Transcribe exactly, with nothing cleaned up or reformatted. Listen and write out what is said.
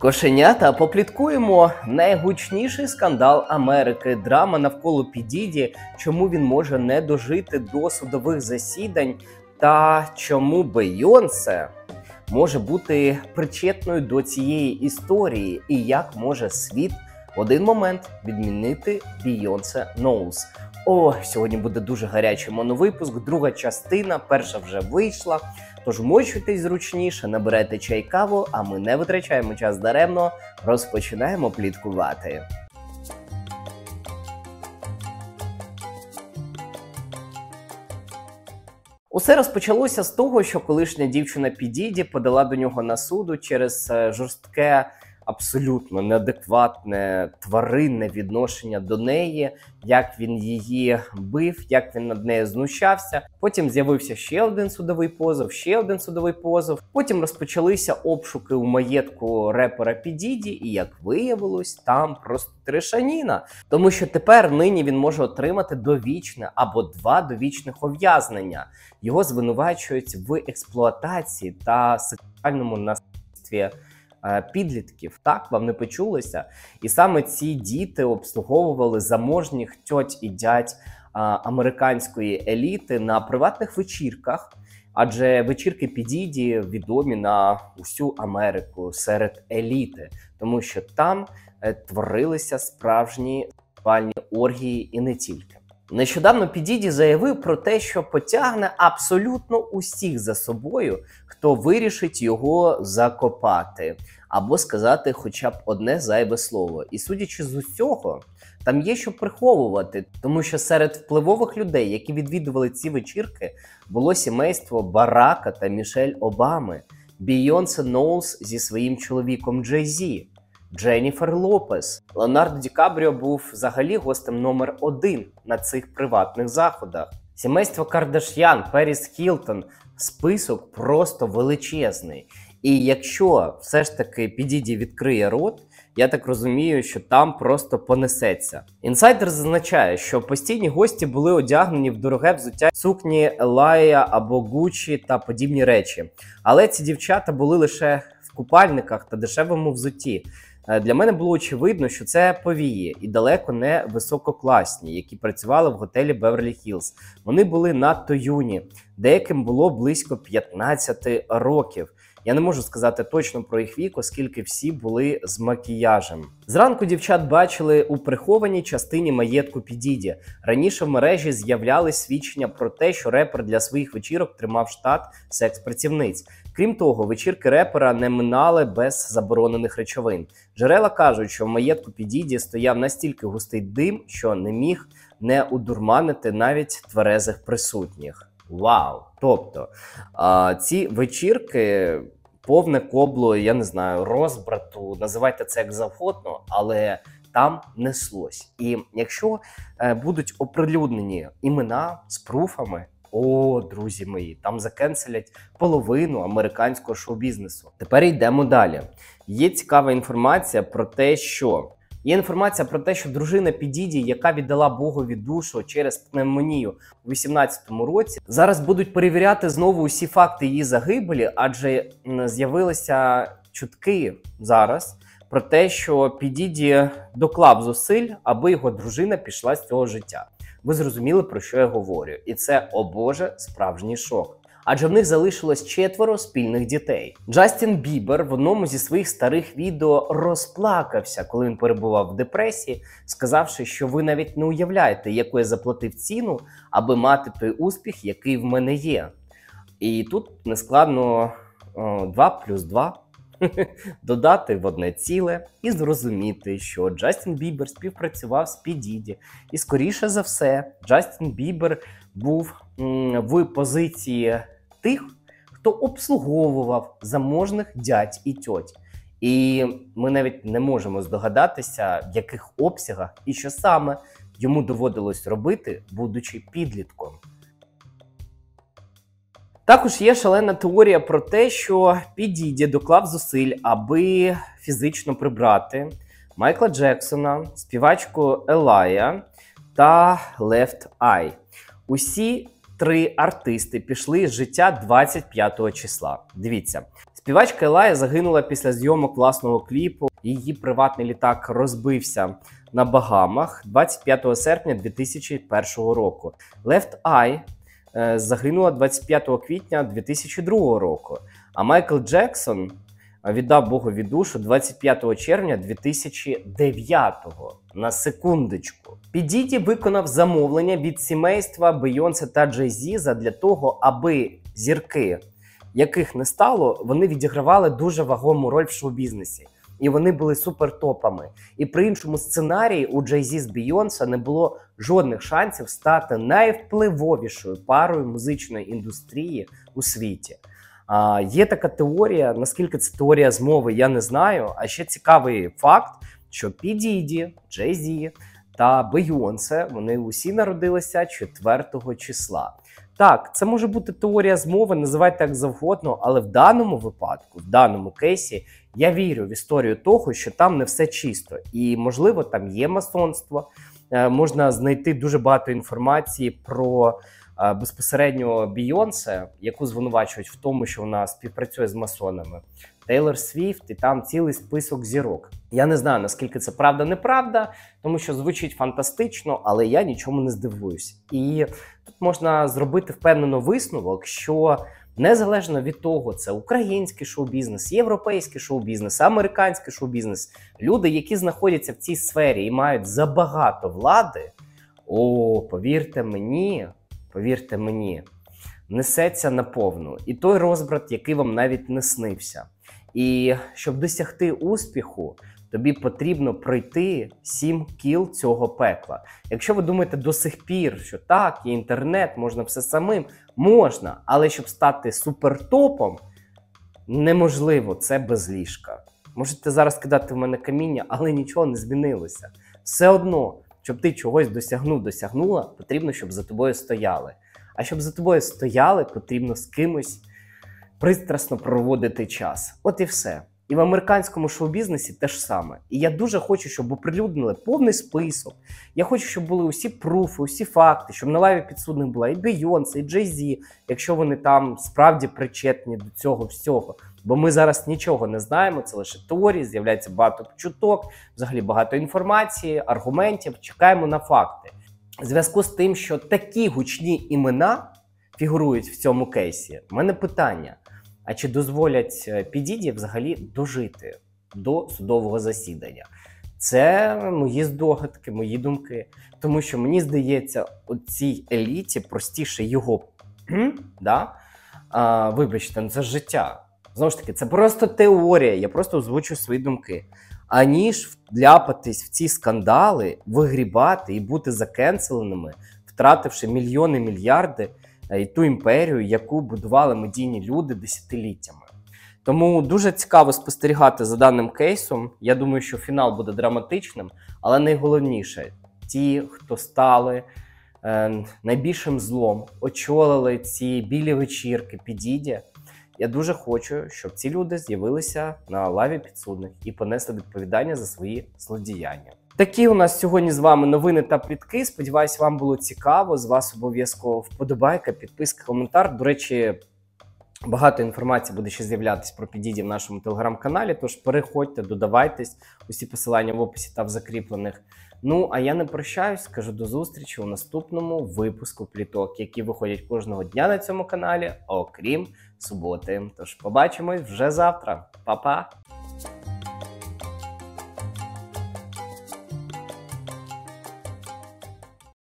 Кошенята, попліткуємо. Найгучніший скандал Америки. Драма навколо Пі Діді, чому він може не дожити до судових засідань та чому Бейонсе може бути причетною до цієї історії і як може світ в один момент відмінити Бейонсе Knowles. О, сьогодні буде дуже гарячий моновипуск, друга частина, перша вже вийшла. Тож мочуйтесь зручніше, набирайте чай, каву, а ми не витрачаємо час даремно, розпочинаємо пліткувати. Усе розпочалося з того, що колишня дівчина Пі Діді подала до нього на суду через жорстке, абсолютно неадекватне, тваринне відношення до неї, як він її бив, як він над нею знущався. Потім з'явився ще один судовий позов, ще один судовий позов. Потім розпочалися обшуки у маєтку репера Пі Діді, і, як виявилось, там просто трешаніна. Тому що тепер нині він може отримати довічне або два довічних ув'язнення. Його звинувачують в експлуатації та сексуальному насильстві підлітків. Так, вам не почулося? І саме ці діти обслуговували заможніх тьоть і дядь а, американської еліти на приватних вечірках, адже вечірки Пі Діді відомі на усю Америку серед еліти, тому що там е, творилися справжні сексуальні оргії і не тільки. Нещодавно Пі Діді заявив про те, що потягне абсолютно усіх за собою, хто вирішить його закопати, або сказати хоча б одне зайве слово. І судячи з усього, там є що приховувати, тому що серед впливових людей, які відвідували ці вечірки, було сімейство Барака та Мішель Обами, Бейонсе Knowles зі своїм чоловіком Джей Зі, Дженніфер Лопес. Леонардо Ді Капріо був взагалі гостем номер один на цих приватних заходах. Сімейство Кардаш'ян, Періс Хілтон. Список просто величезний. І якщо все ж таки Пі Діді відкриє рот, я так розумію, що там просто понесеться. Інсайдер зазначає, що постійні гості були одягнені в дороге взуття, сукні Елая або Гуччі та подібні речі. Але ці дівчата були лише в купальниках та дешевому взутті. Для мене було очевидно, що це повії і далеко не висококласні, які працювали в готелі Беверлі-Хіллз. Вони були надто юні, деяким було близько п'ятнадцяти років. Я не можу сказати точно про їх вік, оскільки всі були з макіяжем. Зранку дівчат бачили у прихованій частині маєтку Пі Діді. Раніше в мережі з'являлись свідчення про те, що репер для своїх вечірок тримав штат секс-працівниць. Крім того, вечірки репера не минали без заборонених речовин. Джерела кажуть, що в маєтку Пі Діді стояв настільки густий дим, що не міг не удурманити навіть тверезих присутніх. Вау! Тобто, а, ці вечірки повне кобло, я не знаю, розбрату, називайте це як завгодно, але там неслось. І якщо е, будуть оприлюднені імена з пруфами, о, друзі мої, там закенселять половину американського шоу-бізнесу. Тепер йдемо далі. Є цікава інформація про те, що... Є інформація про те, що дружина Пі Діді, яка віддала Богові душу через пневмонію у вісімнадцятому році, зараз будуть перевіряти знову усі факти її загибелі, адже з'явилися чутки зараз про те, що Пі Діді доклав зусиль, аби його дружина пішла з цього життя. Ви зрозуміли, про що я говорю. І це, о Боже, справжній шок. Адже в них залишилось четверо спільних дітей. Джастін Бібер в одному зі своїх старих відео розплакався, коли він перебував в депресії, сказавши, що ви навіть не уявляєте, яку я заплатив ціну, аби мати той успіх, який в мене є. І тут нескладно два плюс два додати в одне ціле і зрозуміти, що Джастін Бібер співпрацював з Пі Діді. І скоріше за все, Джастін Бібер був м, в позиції тих, хто обслуговував заможних дядь і тьоть. І ми навіть не можемо здогадатися, в яких обсягах і що саме йому доводилось робити, будучи підлітком. Також є шалена теорія про те, що Пі Діді доклав зусиль, аби фізично прибрати Майкла Джексона, співачку Елая та Left Eye. Усі три артисти пішли з життя двадцять п'ятого числа. Дивіться, Співачка Елая загинула після зйомок власного кліпу. Її приватний літак розбився на Багамах двадцять п'ятого серпня дві тисячі першого року. Left Eye е, загинула двадцять п'ятого квітня дві тисячі другого року. А Майкл Джексон віддав Богові душу двадцять п'ятого червня дві тисячі дев'ятого. На секундочку. Пі Діді виконав замовлення від сімейства Бейонсе та Джей-Зі задля того, аби зірки, яких не стало, вони відігравали дуже вагому роль в шоу-бізнесі. І вони були супертопами. І при іншому сценарії у Джей-Зі з Бейонсе не було жодних шансів стати найвпливовішою парою музичної індустрії у світі. А, є така теорія, наскільки це теорія змови, я не знаю. А ще цікавий факт, що Пі Діді, Джей-Зі та Бейонсе, вони усі народилися четвертого числа. Так, це може бути теорія змови, називайте як завгодно, але в даному випадку, в даному кейсі, я вірю в історію того, що там не все чисто. І, можливо, там є масонство, можна знайти дуже багато інформації про безпосередньо Бейонсе, яку звинувачують в тому, що вона співпрацює з масонами, Тейлор Свіфт, і там цілий список зірок. Я не знаю, наскільки це правда-неправда, тому що звучить фантастично, але я нічому не здивуюсь. І тут можна зробити впевнено висновок, що незалежно від того, це український шоу-бізнес, європейський шоу-бізнес, американський шоу-бізнес, люди, які знаходяться в цій сфері і мають забагато влади, о, повірте мені, повірте мені, несеться наповну. І той розбрат, який вам навіть не снився. І щоб досягти успіху, тобі потрібно пройти сім кіл цього пекла. Якщо ви думаєте до сих пір, що так, є інтернет, можна все самим, можна, але щоб стати супертопом, неможливо, це без ліжка. Можете зараз кидати в мене каміння, але нічого не змінилося. Все одно, щоб ти чогось досягнув, досягнула, потрібно, щоб за тобою стояли. А щоб за тобою стояли, потрібно з кимось пристрасно проводити час. От і все. І в американському шоу-бізнесі те ж саме. І я дуже хочу, щоб оприлюднили повний список. Я хочу, щоб були усі пруфи, усі факти, щоб на лаві підсудних була і Бейонсе, і Джей-Зі, якщо вони там справді причетні до цього всього. Бо ми зараз нічого не знаємо, це лише теорії, з'являється багато чуток, взагалі багато інформації, аргументів, чекаємо на факти. В зв'язку з тим, що такі гучні імена фігурують в цьому кейсі, в мене питання, а чи дозволять Пі Діді взагалі дожити до судового засідання? Це мої здогадки, мої думки. Тому що мені здається, у цій еліті простіше його, да? а, вибачте, це життя. Знову ж таки, це просто теорія, я просто озвучу свої думки. Аніж вляпатись в ці скандали, вигрібати і бути закенселеними, втративши мільйони, мільярди, і ту імперію, яку будували медійні люди десятиліттями. Тому дуже цікаво спостерігати за даним кейсом. Я думаю, що фінал буде драматичним, але найголовніше, ті, хто стали е, найбільшим злом, очолили ці білі вечірки Пі Діді, я дуже хочу, щоб ці люди з'явилися на лаві підсудних і понесли відповідання за свої злодіяння. Такі у нас сьогодні з вами новини та плітки. Сподіваюсь, вам було цікаво. З вас обов'язково вподобайка, підписка, коментар. До речі, багато інформації буде ще з'являтись про Пі Діді в нашому телеграм-каналі, тож переходьте, додавайтесь. Усі посилання в описі та в закріплених. Ну, а я не прощаюсь, кажу до зустрічі у наступному випуску пліток, які виходять кожного дня на цьому каналі, окрім суботи. Тож побачимось вже завтра. Па-па!